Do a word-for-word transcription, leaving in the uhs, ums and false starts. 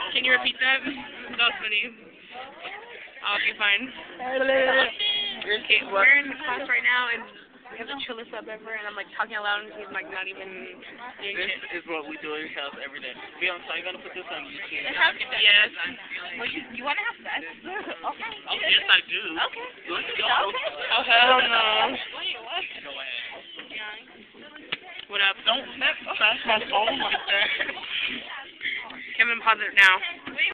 Can you repeat that? That was funny. Okay, fine. Okay, we're in class right now, and we have the chillest up ever, and I'm like talking aloud, and he's like not even doing This shit. is what we do in class every day. Beyonce, I'm gonna put this on YouTube. Yes. Well, you, you want to have sex? Okay. Oh, yes, I do. Okay. Let's go. Oh, hell no. Wait, what? Go ahead. What up? Don't smash my phone like that. Kevin, pause it now.